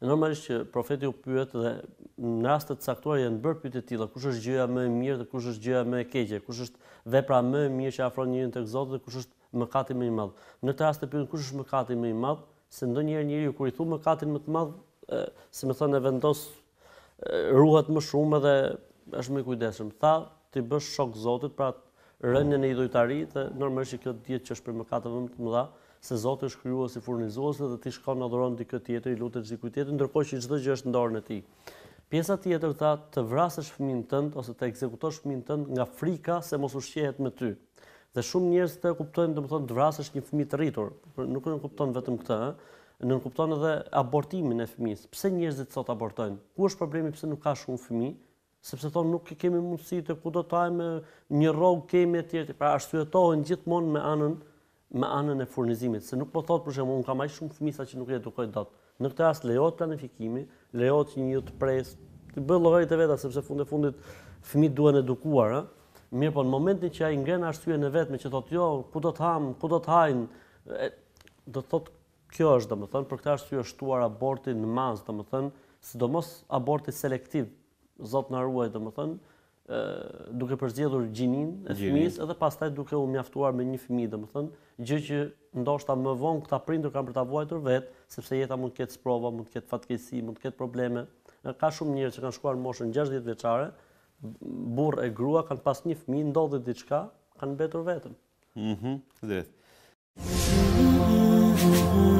normalisht që profeti u pyet dhe në raste të caktuara janë bërë pyetje të tilla, kush është gjëja më e mirë dhe kush është gjëja më e keqe, kush është vepra më e mirë që afron njeriu tek Zoti dhe kush është mëkati më i madh. Në këtë rast e pyet kush është mëkati më i madh, se ndonjëherë njeriu kur i thu mëkatin më të madh, si më thënë, e vendos ruhet më shumë dhe është më i kujdesshëm. Tha ti bësh shok Zotit, pra rënien e idhujtarisë dhe normalisht kjo dihet që është për mëkate më të mëdha, se Zoti është krijuesi, furnizuesi dhe ti shkon adhuron dikë tjetër, i lutet dikujt tjetër, ndërkohë që çdo gjë është në dorën e tij. Pjesa tjetër tha të vrasësh fëmin tënd ose të ekzekutosh fëmin tënd nga frika se mos ushqehet me ty. Dhe shumë njerëz të kuptojnë domethënë të vrasësh një fëmijë të rritur, nuk e kupton vetëm këtë, nuk kupton edhe abortimin e fëmijës. Pse njerëzit sot abortojnë? Ku është problemi pse nuk ka shumë fëmijë? Sepse thonë nuk kemi mundësi të ku do të hajmë një rrogë kemi etj. Pra arsyetohen gjithmonë me anën e furnizimit, se nuk po thotë për shembull, unë kam aq shumë fëmijë sa që nuk i edukoj dot. Në këtë rast lejohet planifikimi, lejohet që një të pres, të bëj llogarit e veta sepse fundit fëmijët duhen edukuar, ëh. Mirë, po në momentin që ai ngren arsyeën e vetme që thotë jo, ku do të ham, ku do të hajnë, do thotë kjo është domethënë për këtë arsye është shtuar aborti në mas, domethënë, sidomos aborti selektiv. Zot na ruaj domethënë, duke përzgjedhur gjinin e fëmijës edhe pastaj duke u mjaftuar me një fëmijë domethënë, gjë që ndoshta më vonë këta prindër kanë për ta vuajtur vetë, sepse jeta mund të ketë sprova, mund të ketë fatkeqësi, mund të ketë probleme. Ka shumë njerëz që kanë shkuar në moshën 60 vjeçare, burr e grua kanë pas një fëmijë, ndodhi diçka, kanë mbetur vetëm. Drejt.